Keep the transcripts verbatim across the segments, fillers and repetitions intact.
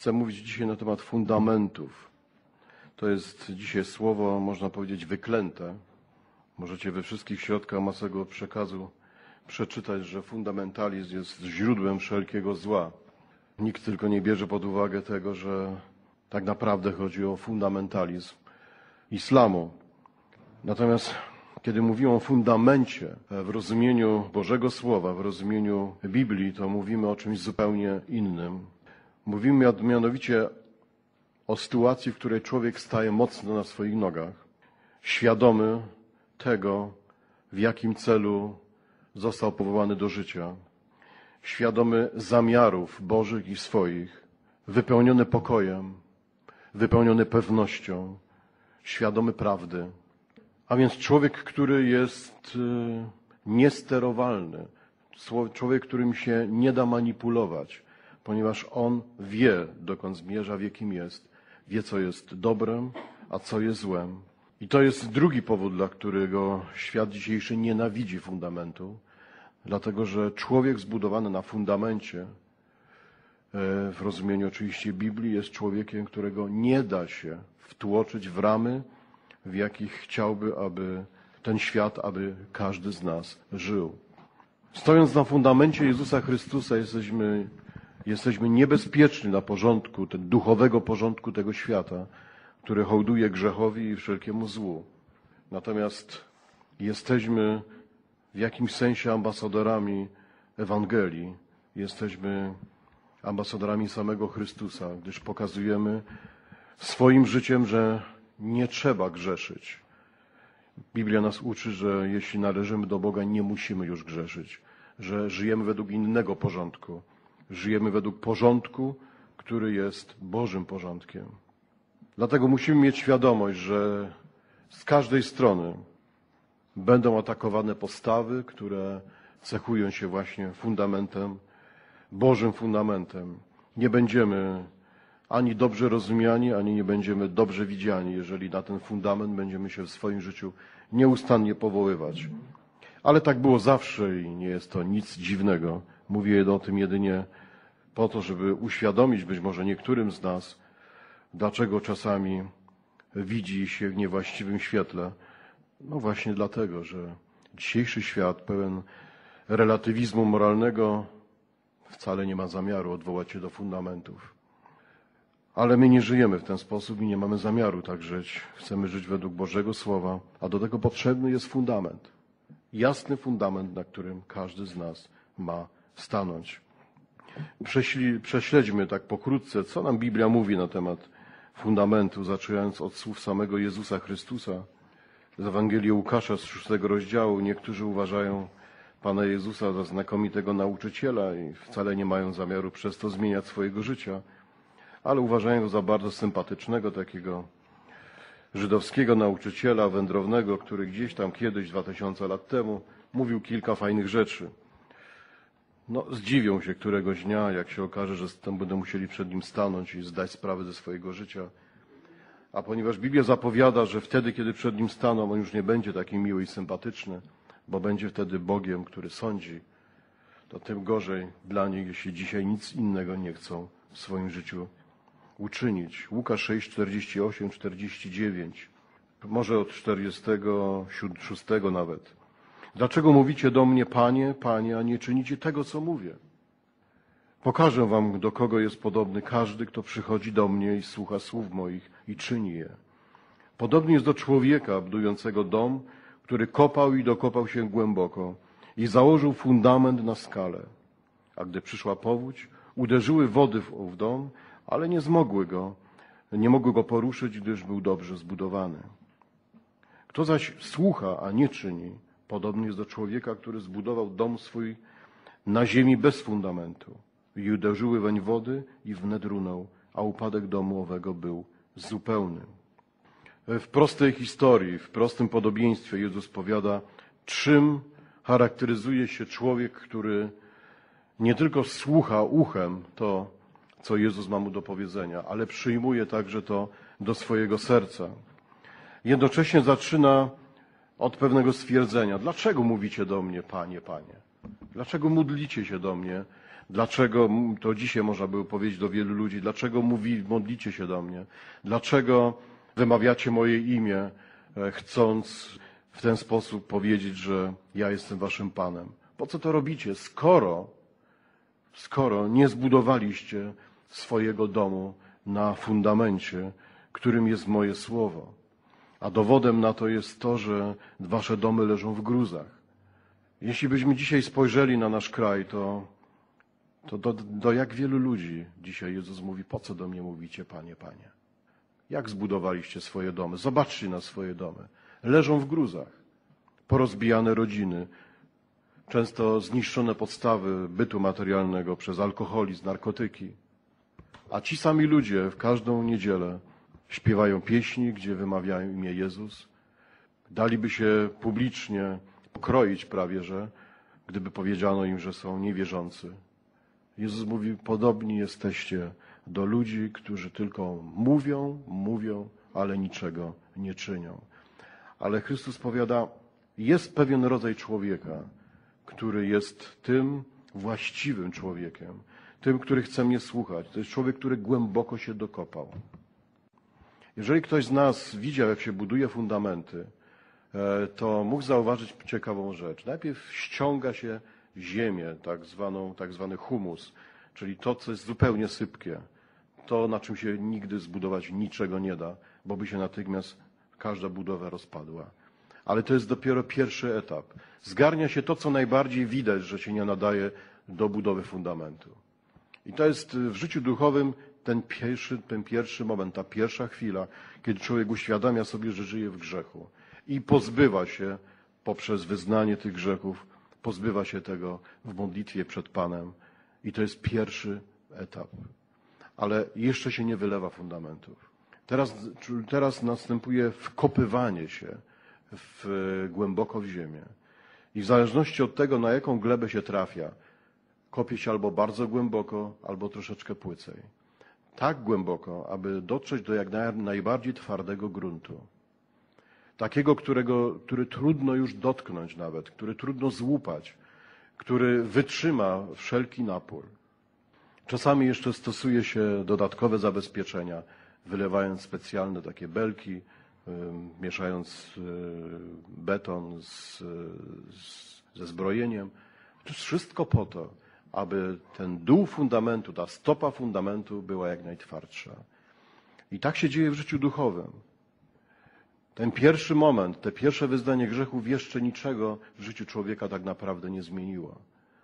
Chcę mówić dzisiaj na temat fundamentów. To jest dzisiaj słowo, można powiedzieć, wyklęte. Możecie we wszystkich środkach masowego przekazu przeczytać, że fundamentalizm jest źródłem wszelkiego zła. Nikt tylko nie bierze pod uwagę tego, że tak naprawdę chodzi o fundamentalizm islamu. Natomiast kiedy mówimy o fundamencie w rozumieniu Bożego Słowa, w rozumieniu Biblii, to mówimy o czymś zupełnie innym. Mówimy mianowicie o sytuacji, w której człowiek staje mocno na swoich nogach, świadomy tego, w jakim celu został powołany do życia, świadomy zamiarów Bożych i swoich, wypełniony pokojem, wypełniony pewnością, świadomy prawdy. A więc człowiek, który jest niesterowalny, człowiek, którym się nie da manipulować, ponieważ on wie, dokąd zmierza, wie, kim jest, wie, co jest dobrem, a co jest złem. I to jest drugi powód, dla którego świat dzisiejszy nienawidzi fundamentu, dlatego że człowiek zbudowany na fundamencie, w rozumieniu oczywiście Biblii, jest człowiekiem, którego nie da się wtłoczyć w ramy, w jakich chciałby, aby ten świat, aby każdy z nas żył. Stojąc na fundamencie Jezusa Chrystusa, jesteśmy, jesteśmy niebezpieczni dla porządku, ten duchowego porządku tego świata, który hołduje grzechowi i wszelkiemu złu. Natomiast jesteśmy w jakimś sensie ambasadorami Ewangelii. Jesteśmy ambasadorami samego Chrystusa, gdyż pokazujemy swoim życiem, że nie trzeba grzeszyć. Biblia nas uczy, że jeśli należymy do Boga, nie musimy już grzeszyć, że żyjemy według innego porządku. Żyjemy według porządku, który jest Bożym porządkiem. Dlatego musimy mieć świadomość, że z każdej strony będą atakowane postawy, które cechują się właśnie fundamentem, Bożym fundamentem. Nie będziemy ani dobrze rozumiani, ani nie będziemy dobrze widziani, jeżeli na ten fundament będziemy się w swoim życiu nieustannie powoływać. Ale tak było zawsze i nie jest to nic dziwnego. Mówię o tym jedynie po to, żeby uświadomić być może niektórym z nas, dlaczego czasami widzi się w niewłaściwym świetle. No właśnie dlatego, że dzisiejszy świat pełen relatywizmu moralnego wcale nie ma zamiaru odwołać się do fundamentów. Ale my nie żyjemy w ten sposób i nie mamy zamiaru tak żyć. Chcemy żyć według Bożego Słowa, a do tego potrzebny jest fundament. Jasny fundament, na którym każdy z nas ma stanąć. Prześli, prześledźmy tak pokrótce, co nam Biblia mówi na temat fundamentu, zaczynając od słów samego Jezusa Chrystusa. Z Ewangelii Łukasza z szóstego rozdziału niektórzy uważają Pana Jezusa za znakomitego nauczyciela i wcale nie mają zamiaru przez to zmieniać swojego życia, ale uważają go za bardzo sympatycznego takiego żydowskiego nauczyciela wędrownego, który gdzieś tam kiedyś, dwa tysiące lat temu, mówił kilka fajnych rzeczy. No, zdziwią się któregoś dnia, jak się okaże, że tam będą musieli przed nim stanąć i zdać sprawę ze swojego życia. A ponieważ Biblia zapowiada, że wtedy, kiedy przed nim staną, on już nie będzie taki miły i sympatyczny, bo będzie wtedy Bogiem, który sądzi, to tym gorzej dla nich, jeśli dzisiaj nic innego nie chcą w swoim życiu uczynić. Łukasz sześć, czterdzieści osiem, czterdzieści dziewięć, może od czterdziestego szóstego nawet. Dlaczego mówicie do mnie, Panie, Panie, a nie czynicie tego, co mówię? Pokażę wam, do kogo jest podobny każdy, kto przychodzi do mnie i słucha słów moich i czyni je. Podobny jest do człowieka budującego dom, który kopał i dokopał się głęboko i założył fundament na skale. A gdy przyszła powódź, uderzyły wody w ów dom, ale nie zmogły go, nie mogły go poruszyć, gdyż był dobrze zbudowany. Kto zaś słucha, a nie czyni, podobny jest do człowieka, który zbudował dom swój na ziemi bez fundamentu. I uderzyły weń wody i wnet runął, a upadek domu owego był zupełny. W prostej historii, w prostym podobieństwie Jezus powiada, czym charakteryzuje się człowiek, który nie tylko słucha uchem to, co Jezus ma mu do powiedzenia, ale przyjmuje także to do swojego serca. Jednocześnie zaczyna od pewnego stwierdzenia. Dlaczego mówicie do mnie, Panie, Panie? Dlaczego modlicie się do mnie? Dlaczego, to dzisiaj można było powiedzieć do wielu ludzi, dlaczego mówi, modlicie się do mnie? Dlaczego wymawiacie moje imię, chcąc w ten sposób powiedzieć, że ja jestem waszym Panem? Po co to robicie, skoro, skoro nie zbudowaliście swojego domu na fundamencie, którym jest moje słowo? A dowodem na to jest to, że wasze domy leżą w gruzach. Jeśli byśmy dzisiaj spojrzeli na nasz kraj, to, to do, do jak wielu ludzi dzisiaj Jezus mówi, po co do mnie mówicie, Panie, Panie? Jak zbudowaliście swoje domy? Zobaczcie na swoje domy. Leżą w gruzach. Porozbijane rodziny, często zniszczone podstawy bytu materialnego przez alkoholizm, narkotyki. A ci sami ludzie w każdą niedzielę śpiewają pieśni, gdzie wymawiają imię Jezus. Daliby się publicznie pokroić prawie, że gdyby powiedziano im, że są niewierzący. Jezus mówi, podobni jesteście do ludzi, którzy tylko mówią, mówią, ale niczego nie czynią. Ale Chrystus powiada, jest pewien rodzaj człowieka, który jest tym właściwym człowiekiem, tym, który chce mnie słuchać. To jest człowiek, który głęboko się dokopał. Jeżeli ktoś z nas widział, jak się buduje fundamenty, to mógł zauważyć ciekawą rzecz. Najpierw ściąga się ziemię, tak zwaną, tak zwany humus, czyli to, co jest zupełnie sypkie. To, na czym się nigdy zbudować niczego nie da, bo by się natychmiast każda budowa rozpadła. Ale to jest dopiero pierwszy etap. Zgarnia się to, co najbardziej widać, że się nie nadaje do budowy fundamentu. I to jest w życiu duchowym ten pierwszy, ten pierwszy moment, ta pierwsza chwila, kiedy człowiek uświadamia sobie, że żyje w grzechu i pozbywa się poprzez wyznanie tych grzechów, pozbywa się tego w modlitwie przed Panem. I to jest pierwszy etap. Ale jeszcze się nie wylewa fundamentów. Teraz, teraz następuje wkopywanie się w, głęboko w ziemię. I w zależności od tego, na jaką glebę się trafia, kopie się albo bardzo głęboko, albo troszeczkę płycej. Tak głęboko, aby dotrzeć do jak najbardziej twardego gruntu. Takiego, którego, który trudno już dotknąć nawet, który trudno złupać, który wytrzyma wszelki napór. Czasami jeszcze stosuje się dodatkowe zabezpieczenia, wylewając specjalne takie belki, y, mieszając y, beton z, z, ze zbrojeniem. To jest wszystko po to, aby ten dół fundamentu, ta stopa fundamentu była jak najtwardsza. I tak się dzieje w życiu duchowym. Ten pierwszy moment, te pierwsze wyznanie grzechów jeszcze niczego w życiu człowieka tak naprawdę nie zmieniło.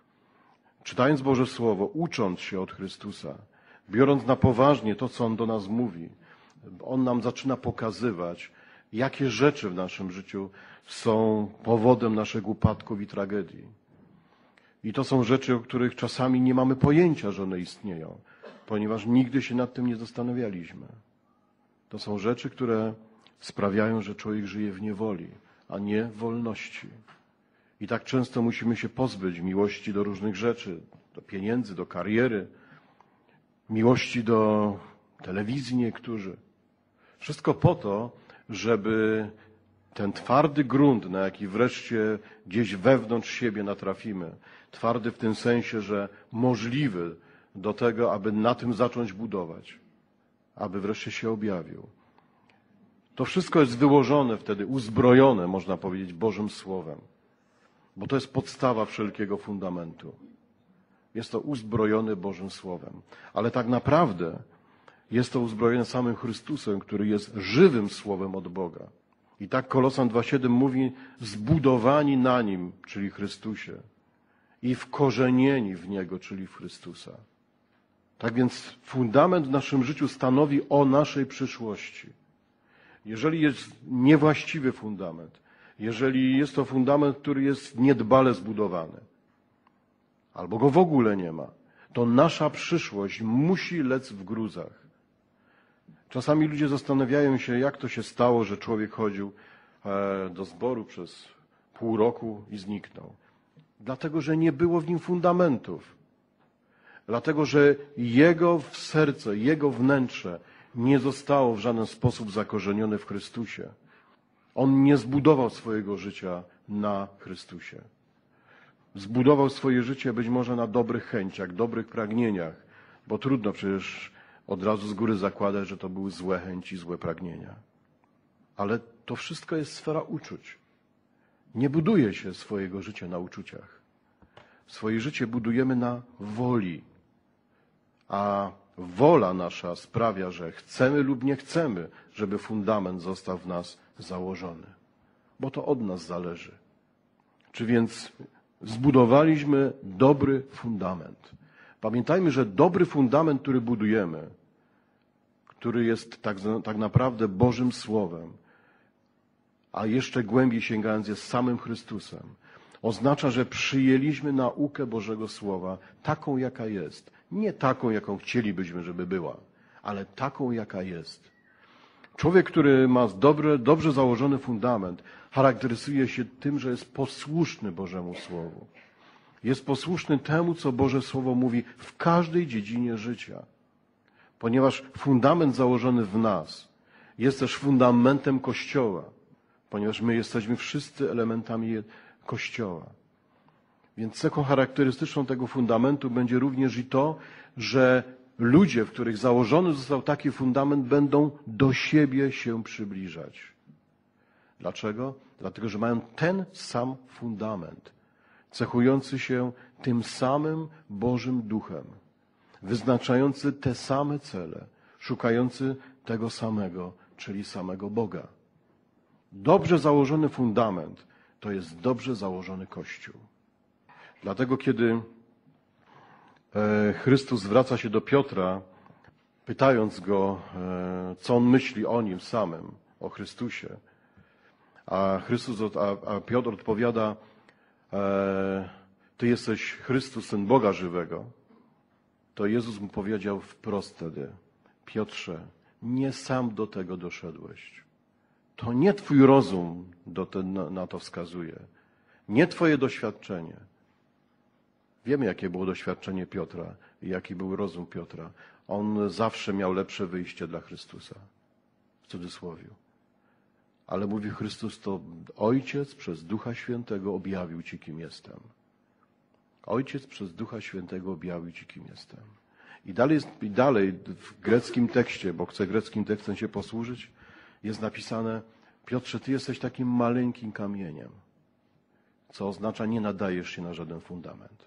Czytając Boże Słowo, ucząc się od Chrystusa, biorąc na poważnie to, co On do nas mówi, On nam zaczyna pokazywać, jakie rzeczy w naszym życiu są powodem naszych upadków i tragedii. I to są rzeczy, o których czasami nie mamy pojęcia, że one istnieją, ponieważ nigdy się nad tym nie zastanawialiśmy. To są rzeczy, które sprawiają, że człowiek żyje w niewoli, a nie w wolności. I tak często musimy się pozbyć miłości do różnych rzeczy, do pieniędzy, do kariery, miłości do telewizji niektórzy. Wszystko po to, żeby ten twardy grunt, na jaki wreszcie gdzieś wewnątrz siebie natrafimy, twardy w tym sensie, że możliwy do tego, aby na tym zacząć budować, aby wreszcie się objawił. To wszystko jest wyłożone wtedy, uzbrojone, można powiedzieć, Bożym Słowem. Bo to jest podstawa wszelkiego fundamentu. Jest to uzbrojone Bożym Słowem. Ale tak naprawdę jest to uzbrojone samym Chrystusem, który jest żywym Słowem od Boga. I tak Kolosan dwa siedem mówi, zbudowani na Nim, czyli Chrystusie, i wkorzenieni w Niego, czyli w Chrystusa. Tak więc fundament w naszym życiu stanowi o naszej przyszłości. Jeżeli jest niewłaściwy fundament, jeżeli jest to fundament, który jest niedbale zbudowany, albo go w ogóle nie ma, to nasza przyszłość musi lec w gruzach. Czasami ludzie zastanawiają się, jak to się stało, że człowiek chodził do zboru przez pół roku i zniknął. Dlatego, że nie było w nim fundamentów. Dlatego, że jego serce, jego wnętrze nie zostało w żaden sposób zakorzenione w Chrystusie. On nie zbudował swojego życia na Chrystusie. zbudował swoje życie być może na dobrych chęciach, dobrych pragnieniach, bo trudno przecież od razu z góry zakładać, że to były złe chęci, złe pragnienia. Ale to wszystko jest sfera uczuć. Nie buduje się swojego życia na uczuciach. Swoje życie budujemy na woli. A wola nasza sprawia, że chcemy lub nie chcemy, żeby fundament został w nas założony. Bo to od nas zależy. Czy więc zbudowaliśmy dobry fundament? Pamiętajmy, że dobry fundament, który budujemy, który jest tak, tak naprawdę Bożym Słowem, a jeszcze głębiej sięgając jest samym Chrystusem, oznacza, że przyjęliśmy naukę Bożego Słowa taką, jaka jest. Nie taką, jaką chcielibyśmy, żeby była, ale taką, jaka jest. Człowiek, który ma dobry, dobrze założony fundament, charakteryzuje się tym, że jest posłuszny Bożemu Słowu. Jest posłuszny temu, co Boże Słowo mówi w każdej dziedzinie życia. Ponieważ fundament założony w nas jest też fundamentem Kościoła. Ponieważ my jesteśmy wszyscy elementami Kościoła. Więc cechą charakterystyczną tego fundamentu będzie również i to, że ludzie, w których założony został taki fundament, będą do siebie się przybliżać. Dlaczego? Dlatego, że mają ten sam fundament, cechujący się tym samym Bożym Duchem, wyznaczający te same cele, szukający tego samego, czyli samego Boga. Dobrze założony fundament to jest dobrze założony Kościół. Dlatego, kiedy Chrystus zwraca się do Piotra, pytając go, co on myśli o nim samym, o Chrystusie, a, Chrystus, a, a Piotr odpowiada, Ty jesteś Chrystus, Syn Boga żywego, to Jezus mu powiedział wprost wtedy, Piotrze, nie sam do tego doszedłeś. To nie twój rozum do ten, na to wskazuje. Nie twoje doświadczenie. Wiemy, jakie było doświadczenie Piotra i jaki był rozum Piotra. On zawsze miał lepsze wyjście dla Chrystusa. W cudzysłowie. Ale mówi Chrystus, to Ojciec przez Ducha Świętego objawił ci, kim jestem. Ojciec przez Ducha Świętego objawił ci, kim jestem. I dalej, i dalej w greckim tekście, bo chcę greckim tekstem się posłużyć, jest napisane, Piotrze, ty jesteś takim maleńkim kamieniem, co oznacza, nie nadajesz się na żaden fundament.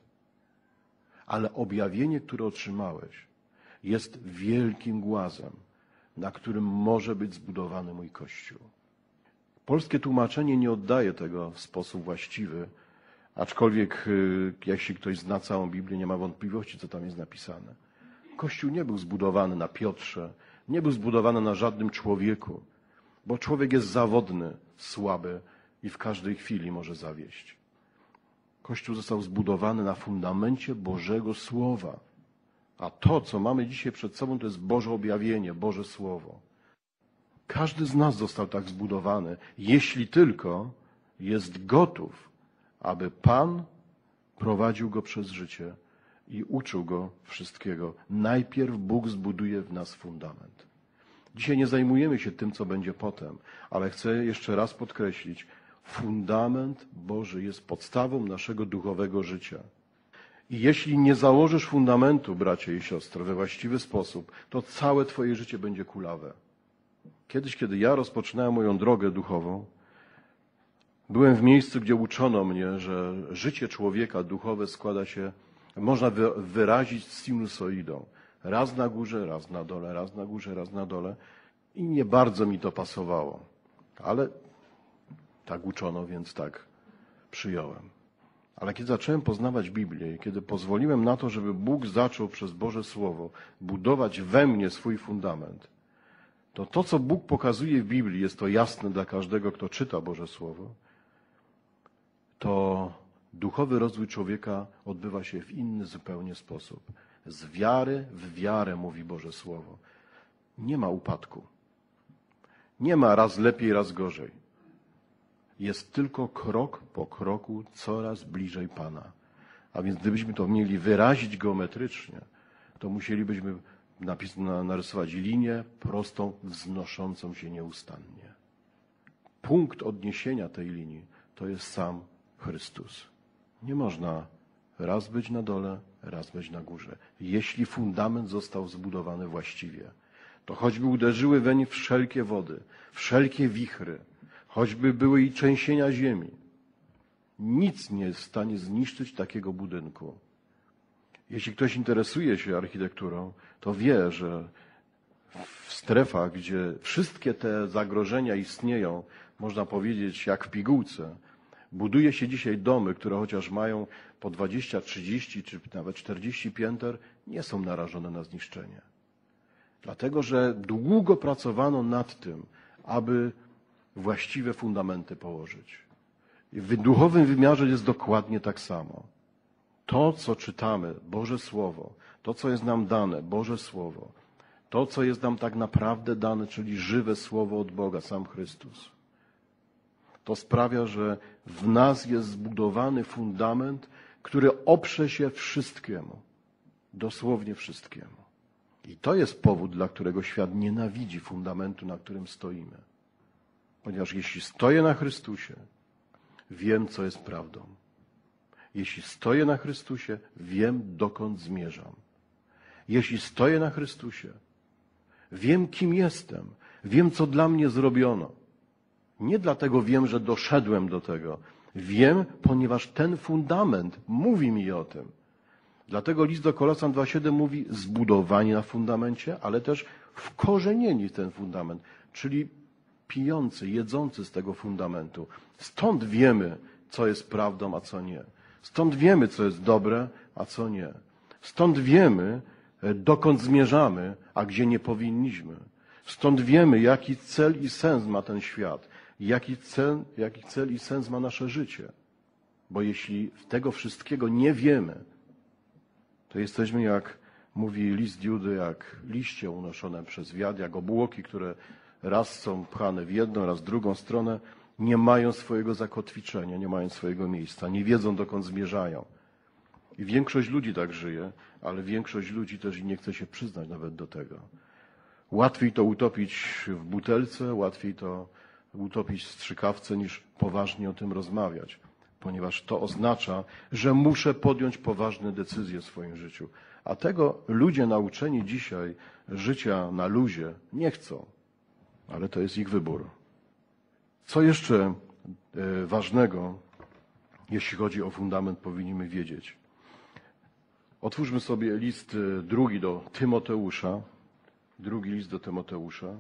Ale objawienie, które otrzymałeś, jest wielkim głazem, na którym może być zbudowany mój Kościół. Polskie tłumaczenie nie oddaje tego w sposób właściwy, aczkolwiek jeśli ktoś zna całą Biblię, nie ma wątpliwości, co tam jest napisane. Kościół nie był zbudowany na Piotrze, nie był zbudowany na żadnym człowieku, bo człowiek jest zawodny, słaby i w każdej chwili może zawieść. Kościół został zbudowany na fundamencie Bożego Słowa. A to, co mamy dzisiaj przed sobą, to jest Boże objawienie, Boże Słowo. Każdy z nas został tak zbudowany, jeśli tylko jest gotów, aby Pan prowadził go przez życie i uczył go wszystkiego. Najpierw Bóg zbuduje w nas fundament. Dzisiaj nie zajmujemy się tym, co będzie potem, ale chcę jeszcze raz podkreślić, fundament Boży jest podstawą naszego duchowego życia. I jeśli nie założysz fundamentu, bracie i siostry, we właściwy sposób, to całe twoje życie będzie kulawe. Kiedyś, kiedy ja rozpoczynałem moją drogę duchową, byłem w miejscu, gdzie uczono mnie, że życie człowieka duchowe składa się, można wyrazić sinusoidą. Raz na górze, raz na dole, raz na górze, raz na dole. I nie bardzo mi to pasowało. Ale tak uczono, więc tak przyjąłem. Ale kiedy zacząłem poznawać Biblię i kiedy pozwoliłem na to, żeby Bóg zaczął przez Boże Słowo budować we mnie swój fundament, to to, co Bóg pokazuje w Biblii, jest to jasne dla każdego, kto czyta Boże Słowo, to duchowy rozwój człowieka odbywa się w inny zupełnie sposób. Z wiary w wiarę, mówi Boże Słowo. Nie ma upadku. Nie ma raz lepiej, raz gorzej. Jest tylko krok po kroku coraz bliżej Pana. A więc gdybyśmy to mieli wyrazić geometrycznie, to musielibyśmy napis, narysować linię prostą, wznoszącą się nieustannie. Punkt odniesienia tej linii to jest sam Chrystus. Nie można raz być na dole, raz być na górze. Jeśli fundament został zbudowany właściwie, to choćby uderzyły weń wszelkie wody, wszelkie wichry, choćby były i trzęsienia ziemi, nic nie jest w stanie zniszczyć takiego budynku. Jeśli ktoś interesuje się architekturą, to wie, że w strefach, gdzie wszystkie te zagrożenia istnieją, można powiedzieć jak w pigułce, buduje się dzisiaj domy, które chociaż mają po dwadzieścia, trzydzieści czy nawet czterdzieści pięter, nie są narażone na zniszczenie. Dlatego, że długo pracowano nad tym, aby właściwe fundamenty położyć. I w duchowym wymiarze jest dokładnie tak samo. To, co czytamy, Boże Słowo, to, co jest nam dane, Boże Słowo, to, co jest nam tak naprawdę dane, czyli żywe Słowo od Boga, sam Chrystus, to sprawia, że w nas jest zbudowany fundament, który oprze się wszystkiemu, dosłownie wszystkiemu. I to jest powód, dla którego świat nienawidzi fundamentu, na którym stoimy. Ponieważ jeśli stoję na Chrystusie, wiem, co jest prawdą. Jeśli stoję na Chrystusie, wiem, dokąd zmierzam. Jeśli stoję na Chrystusie, wiem, kim jestem. Wiem, co dla mnie zrobiono. Nie dlatego wiem, że doszedłem do tego. Wiem, ponieważ ten fundament mówi mi o tym. Dlatego list do Kolosan dwa siedem mówi zbudowani na fundamencie, ale też wkorzenieni w ten fundament, czyli pijący, jedzący z tego fundamentu. Stąd wiemy, co jest prawdą, a co nie. Stąd wiemy, co jest dobre, a co nie. Stąd wiemy, dokąd zmierzamy, a gdzie nie powinniśmy. Stąd wiemy, jaki cel i sens ma ten świat. Jaki cel, jaki cel i sens ma nasze życie. Bo jeśli tego wszystkiego nie wiemy, to jesteśmy, jak mówi list Judy, jak liście unoszone przez wiatr, jak obłoki, które raz są pchane w jedną, raz w drugą stronę, nie mają swojego zakotwiczenia, nie mają swojego miejsca, nie wiedzą, dokąd zmierzają. I większość ludzi tak żyje, ale większość ludzi też nie chce się przyznać nawet do tego. Łatwiej to utopić w butelce, łatwiej to utopić w strzykawce, niż poważnie o tym rozmawiać, ponieważ to oznacza, że muszę podjąć poważne decyzje w swoim życiu. A tego ludzie nauczeni dzisiaj życia na luzie nie chcą, ale to jest ich wybór. Co jeszcze ważnego, jeśli chodzi o fundament, powinniśmy wiedzieć? Otwórzmy sobie list drugi do Tymoteusza, drugi list do Tymoteusza,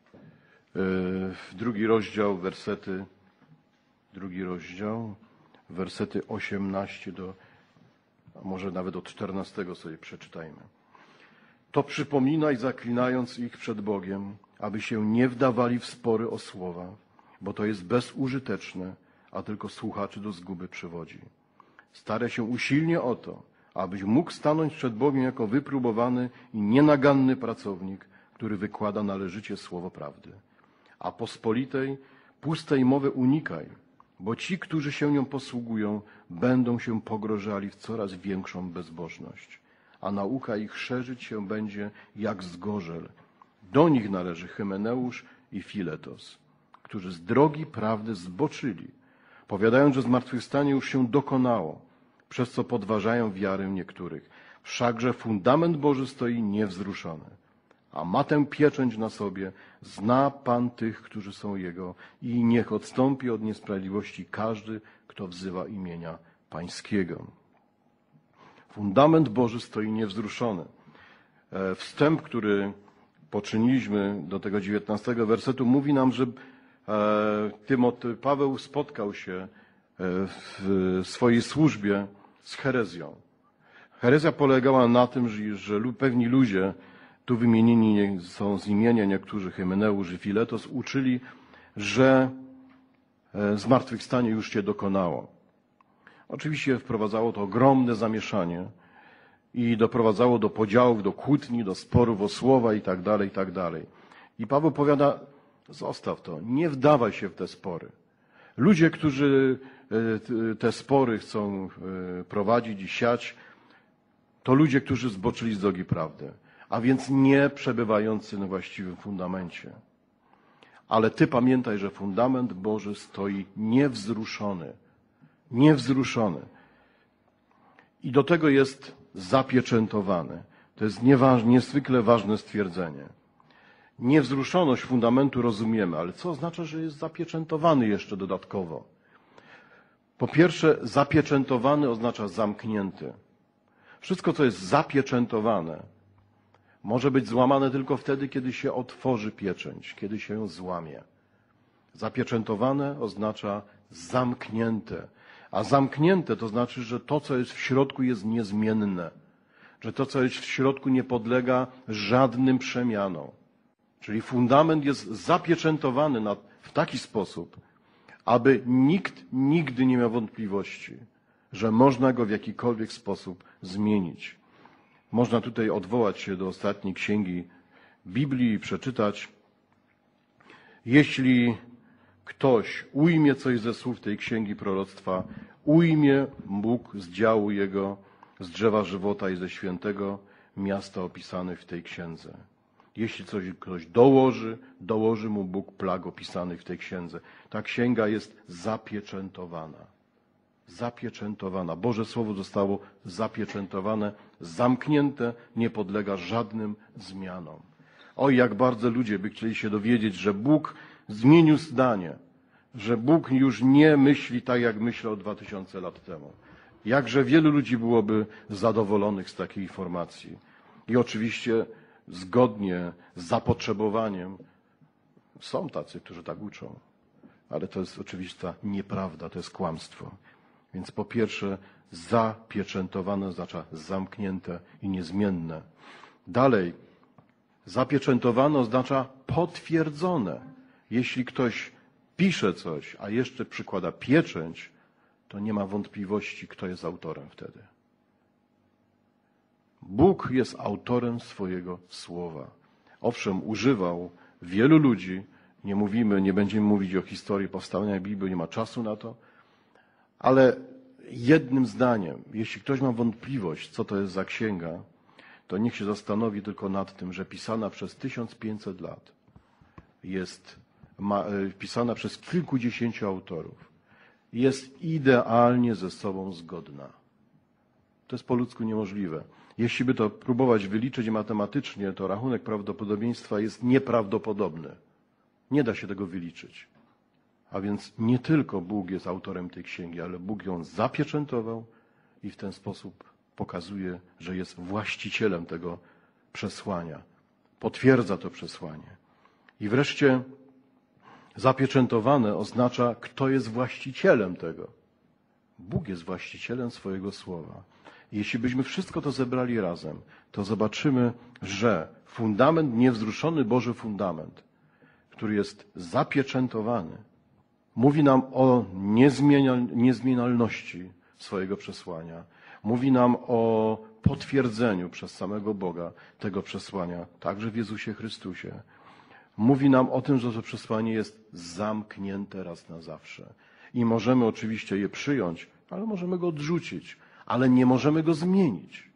drugi rozdział, wersety, drugi rozdział, wersety osiemnaście do, a może nawet od czternastego sobie przeczytajmy. To przypominaj, zaklinając ich przed Bogiem, aby się nie wdawali w spory o słowa, bo to jest bezużyteczne, a tylko słuchaczy do zguby przywodzi. Staraj się usilnie o to, abyś mógł stanąć przed Bogiem jako wypróbowany i nienaganny pracownik, który wykłada należycie słowo prawdy. A pospolitej, pustej mowy unikaj, bo ci, którzy się nią posługują, będą się pogrożali w coraz większą bezbożność, a nauka ich szerzyć się będzie jak zgorzel. Do nich należy Hymeneusz i Filetos, którzy z drogi prawdy zboczyli, powiadając, że zmartwychwstanie już się dokonało, przez co podważają wiarę niektórych. Wszakże fundament Boży stoi niewzruszony, a ma tę pieczęć na sobie, zna Pan tych, którzy są Jego, i niech odstąpi od niesprawiedliwości każdy, kto wzywa imienia Pańskiego. Fundament Boży stoi niewzruszony. Wstęp, który poczyniliśmy do tego dziewiętnastego wersetu, mówi nam, że Tymotej, Paweł spotkał się w swojej służbie z herezją. Herezja polegała na tym, że, że pewni ludzie, tu wymienieni są z imienia niektórzy, Hymeneusz i Filetos, uczyli, że zmartwychwstanie już się dokonało. Oczywiście wprowadzało to ogromne zamieszanie i doprowadzało do podziałów, do kłótni, do sporów o słowa i tak dalej, i tak dalej. I Paweł powiada, zostaw to, nie wdawaj się w te spory. Ludzie, którzy te spory chcą prowadzić i siać, to ludzie, którzy zboczyli z drogi prawdy, a więc nie przebywający na właściwym fundamencie. Ale ty pamiętaj, że fundament Boży stoi niewzruszony. Niewzruszony. I do tego jest zapieczętowany. To jest nieważ, niezwykle ważne stwierdzenie. Niewzruszoność fundamentu rozumiemy, ale co oznacza, że jest zapieczętowany jeszcze dodatkowo? Po pierwsze, zapieczętowany oznacza zamknięty. Wszystko, co jest zapieczętowane, może być złamane tylko wtedy, kiedy się otworzy pieczęć, kiedy się ją złamie. Zapieczętowane oznacza zamknięte, a zamknięte to znaczy, że to, co jest w środku, jest niezmienne, że to, co jest w środku, nie podlega żadnym przemianom. Czyli fundament jest zapieczętowany na, w taki sposób, aby nikt nigdy nie miał wątpliwości, że można go w jakikolwiek sposób zmienić. Można tutaj odwołać się do ostatniej księgi Biblii i przeczytać: jeśli ktoś ujmie coś ze słów tej księgi proroctwa, ujmie Bóg z działu jego, z drzewa żywota i ze świętego miasta opisanych w tej księdze. Jeśli coś ktoś dołoży, dołoży mu Bóg plag opisanych w tej księdze. Ta księga jest zapieczętowana. Zapieczętowana. Boże Słowo zostało zapieczętowane, zamknięte, nie podlega żadnym zmianom. Oj, jak bardzo ludzie by chcieli się dowiedzieć, że Bóg zmienił zdanie, że Bóg już nie myśli tak, jak myślał dwa tysiące lat temu. Jakże wielu ludzi byłoby zadowolonych z takiej informacji. I oczywiście zgodnie z zapotrzebowaniem są tacy, którzy tak uczą. Ale to jest oczywista nieprawda, to jest kłamstwo. Więc po pierwsze, zapieczętowane oznacza zamknięte i niezmienne. Dalej, zapieczętowane oznacza potwierdzone. Jeśli ktoś pisze coś, a jeszcze przykłada pieczęć, to nie ma wątpliwości, kto jest autorem wtedy. Bóg jest autorem swojego słowa. Owszem, używał wielu ludzi. Nie mówimy, nie będziemy mówić o historii powstania Biblii, nie ma czasu na to. Ale jednym zdaniem, jeśli ktoś ma wątpliwość, co to jest za księga, to niech się zastanowi tylko nad tym, że pisana przez tysiąc pięćset lat jest ma, pisana przez kilkudziesięciu autorów. Jest idealnie ze sobą zgodna. To jest po ludzku niemożliwe. Jeśli by to próbować wyliczyć matematycznie, to rachunek prawdopodobieństwa jest nieprawdopodobny. Nie da się tego wyliczyć. A więc nie tylko Bóg jest autorem tej księgi, ale Bóg ją zapieczętował i w ten sposób pokazuje, że jest właścicielem tego przesłania. Potwierdza to przesłanie. I wreszcie zapieczętowane oznacza, kto jest właścicielem tego. Bóg jest właścicielem swojego słowa. Jeśli byśmy wszystko to zebrali razem, to zobaczymy, że fundament, niewzruszony Boży fundament, który jest zapieczętowany, mówi nam o niezmienialności swojego przesłania. Mówi nam o potwierdzeniu przez samego Boga tego przesłania, także w Jezusie Chrystusie. Mówi nam o tym, że to przesłanie jest zamknięte raz na zawsze. I możemy oczywiście je przyjąć, ale możemy go odrzucić, ale nie możemy go zmienić.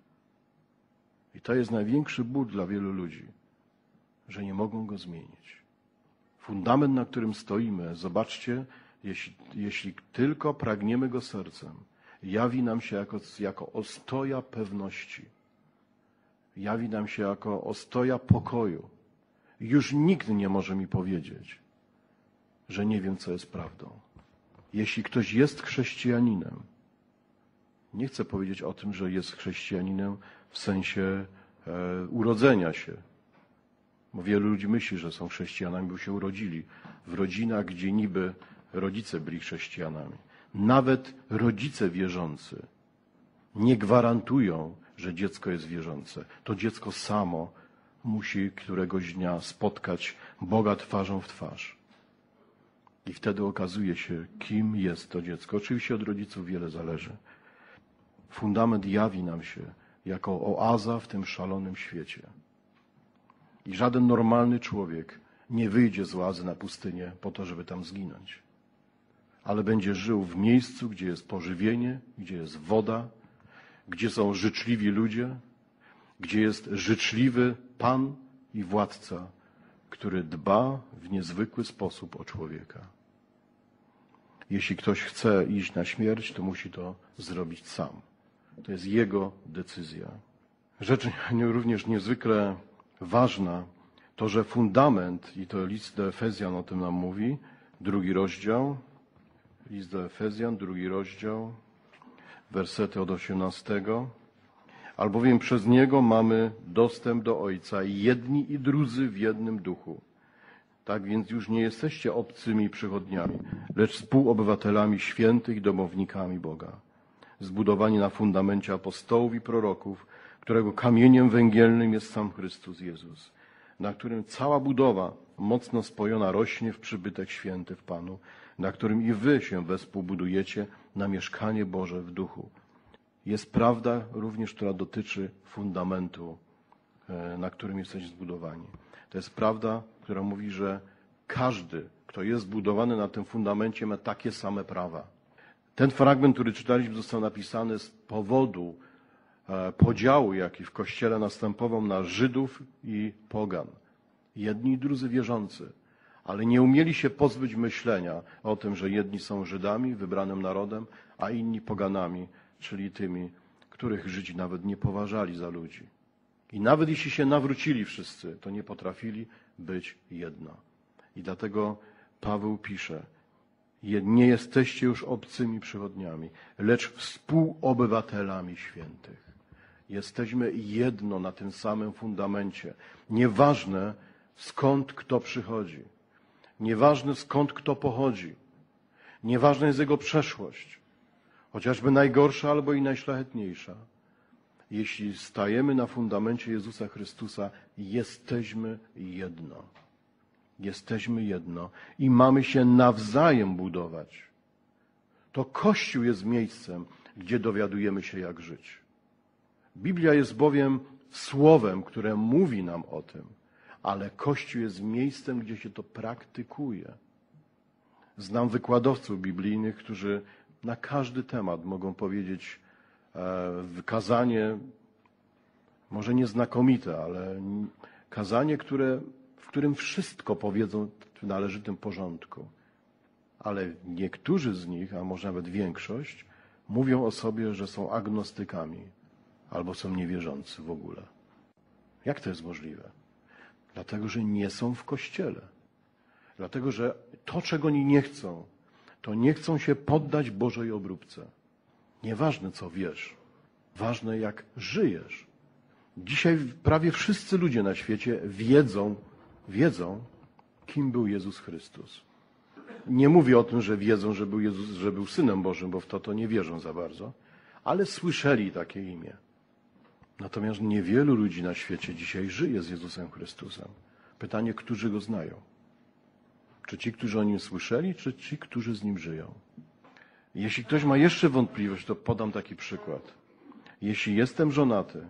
I to jest największy ból dla wielu ludzi, że nie mogą go zmienić. Fundament, na którym stoimy, zobaczcie, jeśli, jeśli tylko pragniemy go sercem, jawi nam się jako, jako ostoja pewności. Jawi nam się jako ostoja pokoju. Już nikt nie może mi powiedzieć, że nie wiem, co jest prawdą. Jeśli ktoś jest chrześcijaninem, nie chcę powiedzieć o tym, że jest chrześcijaninem w sensie e, urodzenia się. Bo wielu ludzi myśli, że są chrześcijanami, bo się urodzili w rodzinach, gdzie niby rodzice byli chrześcijanami. Nawet rodzice wierzący nie gwarantują, że dziecko jest wierzące. To dziecko samo musi któregoś dnia spotkać Boga twarzą w twarz. I wtedy okazuje się, kim jest to dziecko. Oczywiście od rodziców wiele zależy. Fundament jawi nam się jako oaza w tym szalonym świecie. I żaden normalny człowiek nie wyjdzie z oazy na pustynię po to, żeby tam zginąć. Ale będzie żył w miejscu, gdzie jest pożywienie, gdzie jest woda, gdzie są życzliwi ludzie, gdzie jest życzliwy Pan i Władca, który dba w niezwykły sposób o człowieka. Jeśli ktoś chce iść na śmierć, to musi to zrobić sam. To jest Jego decyzja. Rzecz również niezwykle ważna to, że fundament, i to list do Efezjan o tym nam mówi, drugi rozdział, list do Efezjan, drugi rozdział, wersety od osiemnastego. Albowiem przez Niego mamy dostęp do Ojca, jedni i drudzy w jednym duchu. Tak więc już nie jesteście obcymi przychodniami, lecz współobywatelami świętych i domownikami Boga. Zbudowani na fundamencie apostołów i proroków, którego kamieniem węgielnym jest sam Chrystus Jezus, na którym cała budowa mocno spojona rośnie w przybytek święty w Panu, na którym i wy się wespół budujecie na mieszkanie Boże w duchu. Jest prawda również, która dotyczy fundamentu, na którym jesteśmy zbudowani. To jest prawda, która mówi, że każdy, kto jest zbudowany na tym fundamencie, ma takie same prawa. Ten fragment, który czytaliśmy, został napisany z powodu podziału, jaki w Kościele następował na Żydów i pogan. Jedni i drudzy wierzący, ale nie umieli się pozbyć myślenia o tym, że jedni są Żydami, wybranym narodem, a inni poganami, czyli tymi, których Żydzi nawet nie poważali za ludzi. I nawet jeśli się nawrócili wszyscy, to nie potrafili być jedno. I dlatego Paweł pisze, nie jesteście już obcymi przychodniami, lecz współobywatelami świętych. Jesteśmy jedno na tym samym fundamencie. Nieważne, skąd kto przychodzi. Nieważne, skąd kto pochodzi. Nieważna jest jego przeszłość. Chociażby najgorsza albo i najszlachetniejsza. Jeśli stajemy na fundamencie Jezusa Chrystusa, jesteśmy jedno. Jesteśmy jedno i mamy się nawzajem budować. To Kościół jest miejscem, gdzie dowiadujemy się, jak żyć. Biblia jest bowiem słowem, które mówi nam o tym, ale Kościół jest miejscem, gdzie się to praktykuje. Znam wykładowców biblijnych, którzy na każdy temat mogą powiedzieć e, kazanie, może nie znakomite, ale kazanie, które, w którym wszystko powiedzą w należytym porządku. Ale niektórzy z nich, a może nawet większość, mówią o sobie, że są agnostykami albo są niewierzący w ogóle. Jak to jest możliwe? Dlatego, że nie są w Kościele. Dlatego, że to, czego oni nie chcą, to nie chcą się poddać Bożej obróbce. Nieważne, co wiesz. Ważne, jak żyjesz. Dzisiaj prawie wszyscy ludzie na świecie wiedzą, wiedzą, kim był Jezus Chrystus. Nie mówię o tym, że wiedzą, że był, Jezus, że był Synem Bożym, bo w to to nie wierzą za bardzo, ale słyszeli takie imię. Natomiast niewielu ludzi na świecie dzisiaj żyje z Jezusem Chrystusem. Pytanie, którzy Go znają? Czy ci, którzy o Nim słyszeli, czy ci, którzy z Nim żyją? Jeśli ktoś ma jeszcze wątpliwość, to podam taki przykład. Jeśli jestem żonaty,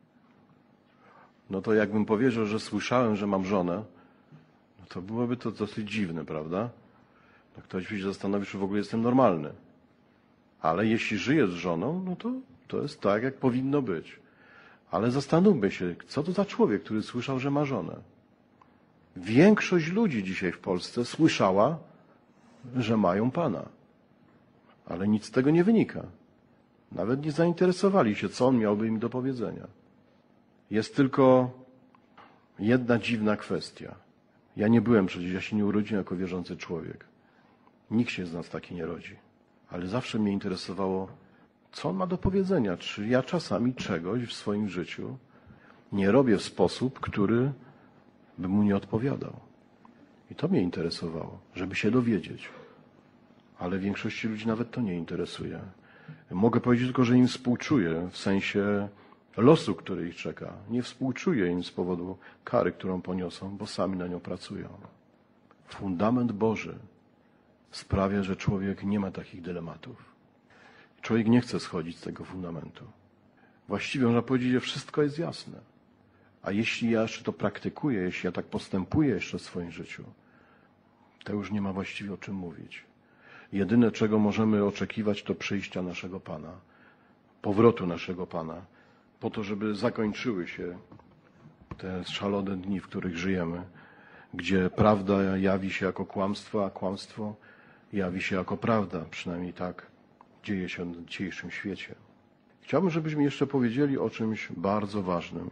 no to jakbym powiedział, że słyszałem, że mam żonę, no to byłoby to dosyć dziwne, prawda? No ktoś by się zastanowił, czy w ogóle jestem normalny. Ale jeśli żyję z żoną, no to to jest tak, jak powinno być. Ale zastanówmy się, co to za człowiek, który słyszał, że ma żonę. Większość ludzi dzisiaj w Polsce słyszała, że mają Pana. Ale nic z tego nie wynika. Nawet nie zainteresowali się, co on miałby im do powiedzenia. Jest tylko jedna dziwna kwestia. Ja nie byłem przecież, ja się nie urodziłem jako wierzący człowiek. Nikt się z nas taki nie rodzi. Ale zawsze mnie interesowało, co on ma do powiedzenia. Czy ja czasami czegoś w swoim życiu nie robię w sposób, który by mu nie odpowiadał. I to mnie interesowało, żeby się dowiedzieć. Ale większości ludzi nawet to nie interesuje. Mogę powiedzieć tylko, że im współczuję w sensie losu, który ich czeka. Nie współczuję im z powodu kary, którą poniosą, bo sami na nią pracują. Fundament Boży sprawia, że człowiek nie ma takich dylematów. Człowiek nie chce schodzić z tego fundamentu. Właściwie można powiedzieć, że wszystko jest jasne. A jeśli ja jeszcze to praktykuję, jeśli ja tak postępuję jeszcze w swoim życiu, to już nie ma właściwie o czym mówić. Jedyne, czego możemy oczekiwać, to przyjścia naszego Pana, powrotu naszego Pana, po to, żeby zakończyły się te szalone dni, w których żyjemy, gdzie prawda jawi się jako kłamstwo, a kłamstwo jawi się jako prawda. Przynajmniej tak dzieje się w dzisiejszym świecie. Chciałbym, żebyśmy jeszcze powiedzieli o czymś bardzo ważnym.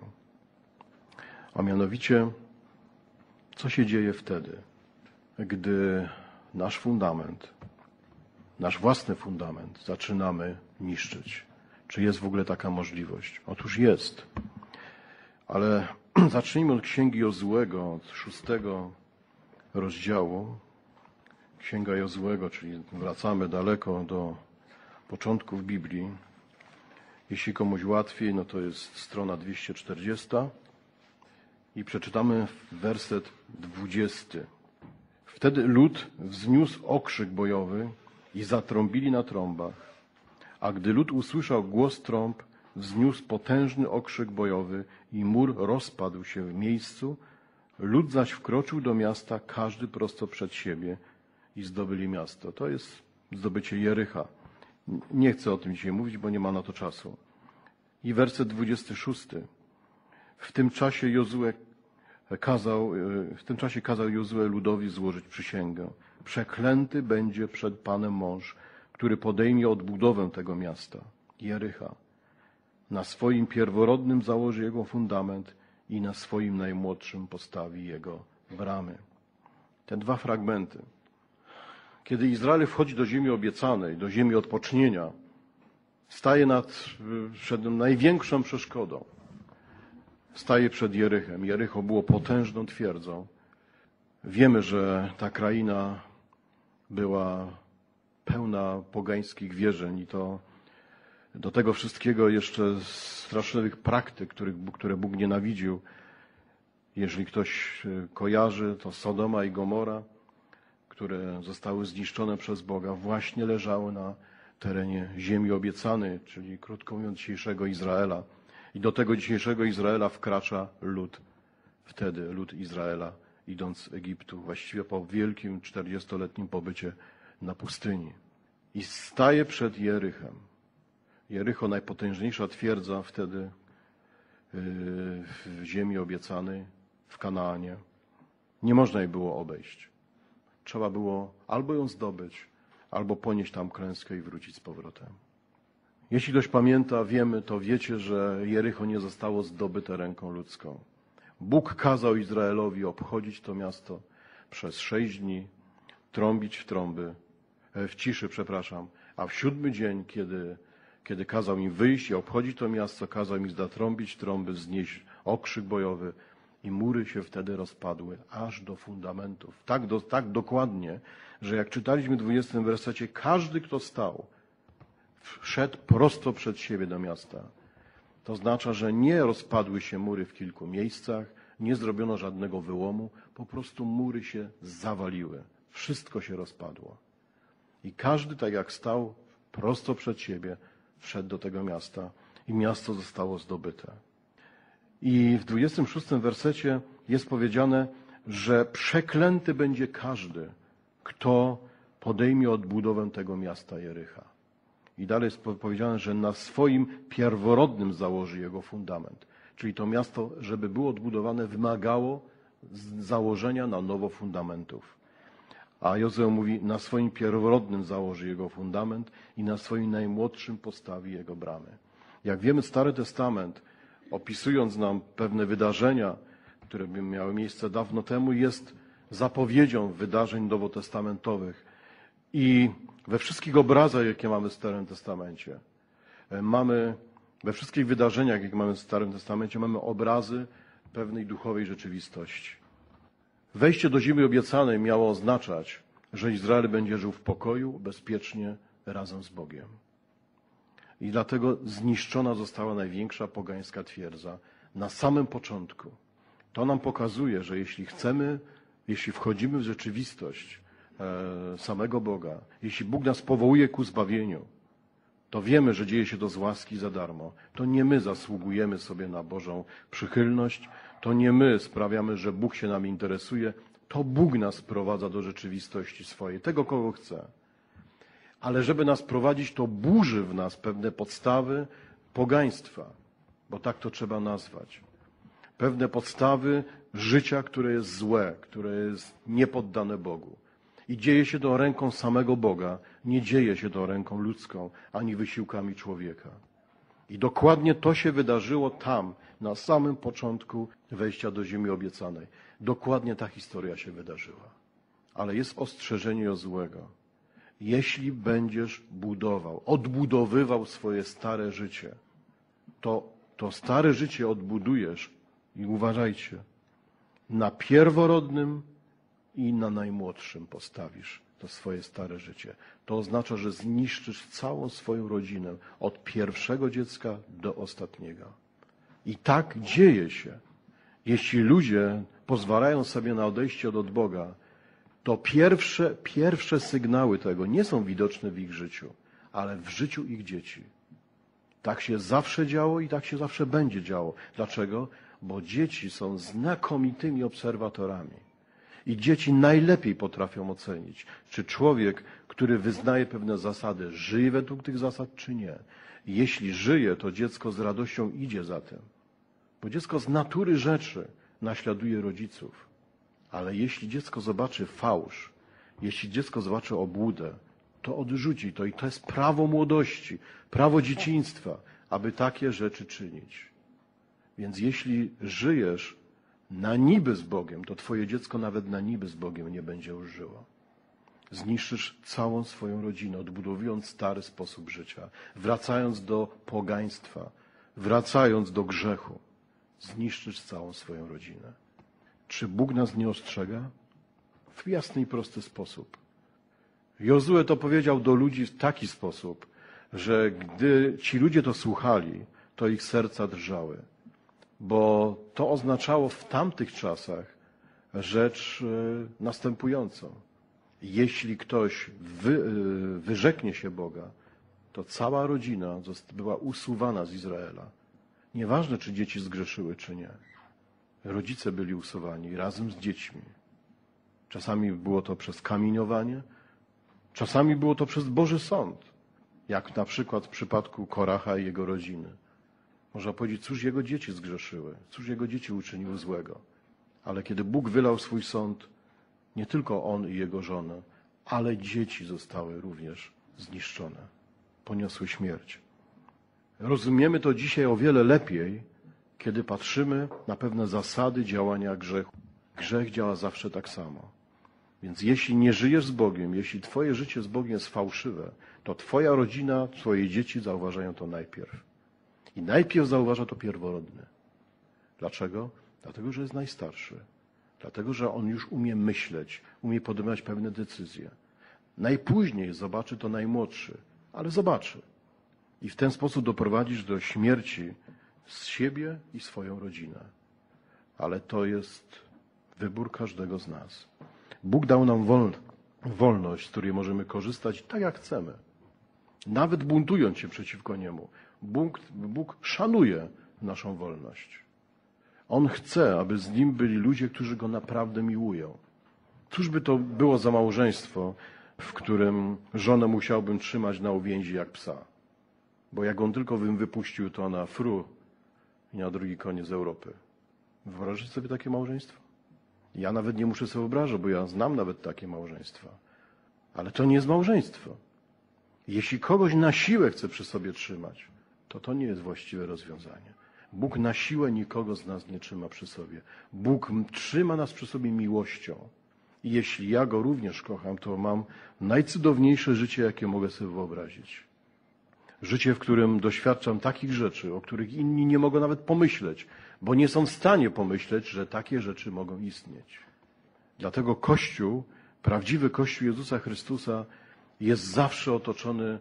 A mianowicie, co się dzieje wtedy, gdy nasz fundament, nasz własny fundament zaczynamy niszczyć. Czy jest w ogóle taka możliwość? Otóż jest. Ale zacznijmy od Księgi Jozuego, od szóstego rozdziału. Księga Jozuego, czyli wracamy daleko do początków Biblii. Jeśli komuś łatwiej, no to jest strona dwieście czterdziesta i przeczytamy werset dwudziesty. Wtedy lud wzniósł okrzyk bojowy i zatrąbili na trąbach. A gdy lud usłyszał głos trąb, wzniósł potężny okrzyk bojowy i mur rozpadł się w miejscu. Lud zaś wkroczył do miasta, każdy prosto przed siebie i zdobyli miasto. To jest zdobycie Jericha. Nie chcę o tym dzisiaj mówić, bo nie ma na to czasu. I werset dwudziesty szósty. W tym czasie Jozue kazał, w tym czasie kazał Jozue ludowi złożyć przysięgę. Przeklęty będzie przed Panem mąż, który podejmie odbudowę tego miasta, Jericha. Na swoim pierworodnym założy jego fundament i na swoim najmłodszym postawi jego bramy. Te dwa fragmenty. Kiedy Izrael wchodzi do ziemi obiecanej, do ziemi odpocznienia, staje nad, przed największą przeszkodą. Staje przed Jerychem. Jericho było potężną twierdzą. Wiemy, że ta kraina była pełna pogańskich wierzeń i to do tego wszystkiego jeszcze straszliwych praktyk, których, które Bóg nienawidził. Jeżeli ktoś kojarzy, to Sodoma i Gomora, które zostały zniszczone przez Boga, właśnie leżały na terenie ziemi obiecanej, czyli krótko mówiąc dzisiejszego Izraela. I do tego dzisiejszego Izraela wkracza lud. Wtedy lud Izraela, idąc z Egiptu, właściwie po wielkim czterdziestoletnim pobycie na pustyni. I staje przed Jerychem. Jericho, najpotężniejsza twierdza wtedy w ziemi obiecanej, w Kanaanie. Nie można jej było obejść. Trzeba było albo ją zdobyć, albo ponieść tam klęskę i wrócić z powrotem. Jeśli ktoś pamięta, wiemy, to wiecie, że Jericho nie zostało zdobyte ręką ludzką. Bóg kazał Izraelowi obchodzić to miasto przez sześć dni, trąbić w trąby, w ciszy, przepraszam, a w siódmy dzień, kiedy, kiedy kazał im wyjść i obchodzić to miasto, kazał im zatrąbić trąby, wznieść okrzyk bojowy i mury się wtedy rozpadły aż do fundamentów. Tak, do, tak dokładnie, że jak czytaliśmy w dwudziestym wersecie, każdy, kto stał, szedł prosto przed siebie do miasta. To oznacza, że nie rozpadły się mury w kilku miejscach, nie zrobiono żadnego wyłomu, po prostu mury się zawaliły. Wszystko się rozpadło. I każdy, tak jak stał prosto przed siebie, wszedł do tego miasta i miasto zostało zdobyte. I w dwudziestym szóstym wersecie jest powiedziane, że przeklęty będzie każdy, kto podejmie odbudowę tego miasta Jericha. I dalej jest powiedziane, że na swoim pierworodnym założy jego fundament. Czyli to miasto, żeby było odbudowane, wymagało założenia na nowo fundamentów. A Jozue mówi, na swoim pierworodnym założy jego fundament i na swoim najmłodszym postawi jego bramy. Jak wiemy, Stary Testament, opisując nam pewne wydarzenia, które miały miejsce dawno temu, jest zapowiedzią wydarzeń nowotestamentowych. I we wszystkich obrazach, jakie mamy w Starym Testamencie, mamy, we wszystkich wydarzeniach, jakie mamy w Starym Testamencie, mamy obrazy pewnej duchowej rzeczywistości. Wejście do ziemi obiecanej miało oznaczać, że Izrael będzie żył w pokoju, bezpiecznie, razem z Bogiem. I dlatego zniszczona została największa pogańska twierdza na samym początku. To nam pokazuje, że jeśli chcemy, jeśli wchodzimy w rzeczywistość e, samego Boga, jeśli Bóg nas powołuje ku zbawieniu, to wiemy, że dzieje się to z łaski za darmo. To nie my zasługujemy sobie na Bożą przychylność, to nie my sprawiamy, że Bóg się nami interesuje, to Bóg nas sprowadza do rzeczywistości swojej, tego kogo chce. Ale żeby nas prowadzić, to burzy w nas pewne podstawy pogaństwa, bo tak to trzeba nazwać. Pewne podstawy życia, które jest złe, które jest niepoddane Bogu. I dzieje się to ręką samego Boga, nie dzieje się to ręką ludzką, ani wysiłkami człowieka. I dokładnie to się wydarzyło tam, na samym początku wejścia do ziemi obiecanej. Dokładnie ta historia się wydarzyła. Ale jest ostrzeżenie Jozłego. Jeśli będziesz budował, odbudowywał swoje stare życie, to to stare życie odbudujesz i uważajcie, na pierworodnym i na najmłodszym postawisz to swoje stare życie. To oznacza, że zniszczysz całą swoją rodzinę, od pierwszego dziecka do ostatniego. I tak dzieje się. Jeśli ludzie pozwalają sobie na odejście od Boga, to pierwsze, pierwsze sygnały tego nie są widoczne w ich życiu, ale w życiu ich dzieci. Tak się zawsze działo i tak się zawsze będzie działo. Dlaczego? Bo dzieci są znakomitymi obserwatorami. I dzieci najlepiej potrafią ocenić, czy człowiek, który wyznaje pewne zasady, żyje według tych zasad, czy nie. Jeśli żyje, to dziecko z radością idzie za tym. Bo dziecko z natury rzeczy naśladuje rodziców. Ale jeśli dziecko zobaczy fałsz, jeśli dziecko zobaczy obłudę, to odrzuci to. I to jest prawo młodości, prawo dzieciństwa, aby takie rzeczy czynić. Więc jeśli żyjesz na niby z Bogiem, to twoje dziecko nawet na niby z Bogiem nie będzie już żyło. Zniszczysz całą swoją rodzinę, odbudowując stary sposób życia, wracając do pogaństwa, wracając do grzechu. Zniszczysz całą swoją rodzinę. Czy Bóg nas nie ostrzega? W jasny i prosty sposób. Jozue to powiedział do ludzi w taki sposób, że gdy ci ludzie to słuchali, to ich serca drżały. Bo to oznaczało w tamtych czasach rzecz następującą. Jeśli ktoś wy, wyrzeknie się Boga, to cała rodzina była usuwana z Izraela. Nieważne, czy dzieci zgrzeszyły, czy nie. Rodzice byli usuwani razem z dziećmi. Czasami było to przez kamieniowanie, czasami było to przez Boży Sąd, jak na przykład w przypadku Koracha i jego rodziny. Można powiedzieć, cóż jego dzieci zgrzeszyły, cóż jego dzieci uczyniły złego. Ale kiedy Bóg wylał swój sąd, nie tylko on i jego żona, ale dzieci zostały również zniszczone, poniosły śmierć. Rozumiemy to dzisiaj o wiele lepiej, kiedy patrzymy na pewne zasady działania grzechu. Grzech działa zawsze tak samo. Więc jeśli nie żyjesz z Bogiem, jeśli twoje życie z Bogiem jest fałszywe, to twoja rodzina, twoje dzieci zauważają to najpierw. I najpierw zauważa to pierworodny. Dlaczego? Dlatego, że jest najstarszy. Dlatego, że on już umie myśleć, umie podejmować pewne decyzje. Najpóźniej zobaczy to najmłodszy, ale zobaczy. I w ten sposób doprowadzisz do śmierci z siebie i swoją rodzinę. Ale to jest wybór każdego z nas. Bóg dał nam wol, wolność, z której możemy korzystać tak jak chcemy. Nawet buntując się przeciwko Niemu. Bóg, Bóg szanuje naszą wolność. On chce, aby z Nim byli ludzie, którzy Go naprawdę miłują. Cóż by to było za małżeństwo, w którym żonę musiałbym trzymać na uwięzi jak psa? Bo jak on tylko bym wypuścił, to na fru i na drugi koniec Europy. Wyobrażasz sobie takie małżeństwo? Ja nawet nie muszę sobie wyobrażać, bo ja znam nawet takie małżeństwa. Ale to nie jest małżeństwo. Jeśli kogoś na siłę chce przy sobie trzymać, to to nie jest właściwe rozwiązanie. Bóg na siłę nikogo z nas nie trzyma przy sobie. Bóg trzyma nas przy sobie miłością. I jeśli ja Go również kocham, to mam najcudowniejsze życie, jakie mogę sobie wyobrazić. Życie, w którym doświadczam takich rzeczy, o których inni nie mogą nawet pomyśleć, bo nie są w stanie pomyśleć, że takie rzeczy mogą istnieć. Dlatego Kościół, prawdziwy Kościół Jezusa Chrystusa jest zawsze otoczony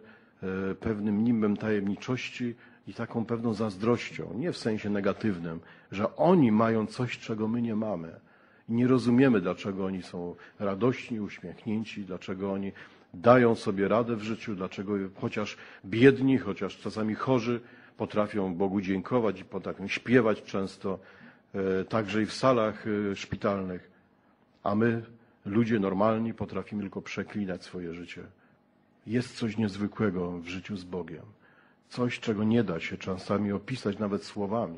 pewnym nimbem tajemniczości i taką pewną zazdrością. Nie w sensie negatywnym, że oni mają coś, czego my nie mamy. I nie rozumiemy, dlaczego oni są radośni, uśmiechnięci, dlaczego oni dają sobie radę w życiu, dlaczego chociaż biedni, chociaż czasami chorzy, potrafią Bogu dziękować i potrafią śpiewać często, także i w salach szpitalnych. A my, ludzie normalni, potrafimy tylko przeklinać swoje życie. Jest coś niezwykłego w życiu z Bogiem. Coś, czego nie da się czasami opisać nawet słowami.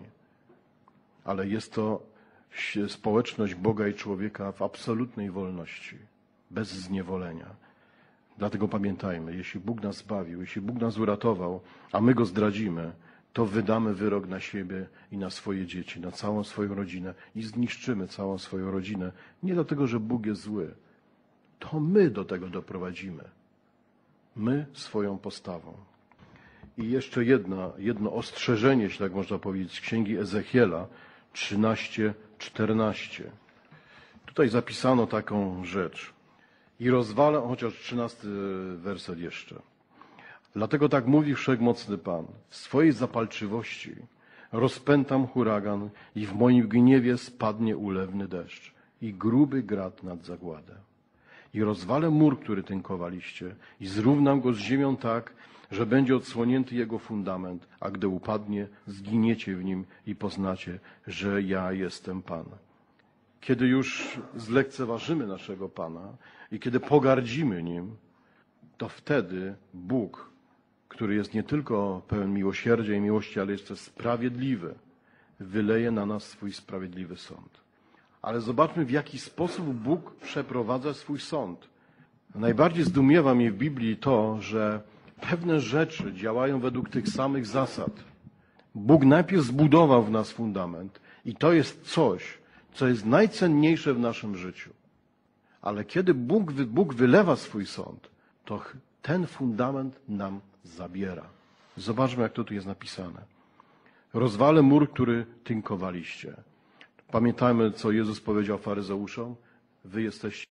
Ale jest to społeczność Boga i człowieka w absolutnej wolności, bez zniewolenia. Dlatego pamiętajmy, jeśli Bóg nas zbawił, jeśli Bóg nas uratował, a my Go zdradzimy, to wydamy wyrok na siebie i na swoje dzieci, na całą swoją rodzinę i zniszczymy całą swoją rodzinę. Nie dlatego, że Bóg jest zły. To my do tego doprowadzimy. My swoją postawą. I jeszcze jedna, jedno ostrzeżenie, jeśli tak można powiedzieć, z Księgi Ezechiela trzynaście czternaście. Tutaj zapisano taką rzecz. I rozwalę, chociaż trzynasty werset jeszcze. Dlatego tak mówi Wszechmocny Pan. W swojej zapalczywości rozpętam huragan i w moim gniewie spadnie ulewny deszcz i gruby grad nad zagładę. I rozwalę mur, który tynkowaliście i zrównam go z ziemią tak, że będzie odsłonięty jego fundament, a gdy upadnie, zginiecie w nim i poznacie, że ja jestem Pan. Kiedy już zlekceważymy naszego Pana i kiedy pogardzimy Nim, to wtedy Bóg, który jest nie tylko pełen miłosierdzia i miłości, ale jest też sprawiedliwy, wyleje na nas swój sprawiedliwy sąd. Ale zobaczmy, w jaki sposób Bóg przeprowadza swój sąd. Najbardziej zdumiewa mnie w Biblii to, że pewne rzeczy działają według tych samych zasad. Bóg najpierw zbudował w nas fundament i to jest coś, co jest najcenniejsze w naszym życiu. Ale kiedy Bóg, Bóg wylewa swój sąd, to ten fundament nam zabiera. Zobaczmy, jak to tu jest napisane. Rozwalę mur, który tynkowaliście. Pamiętajmy, co Jezus powiedział faryzeuszom. Wy jesteście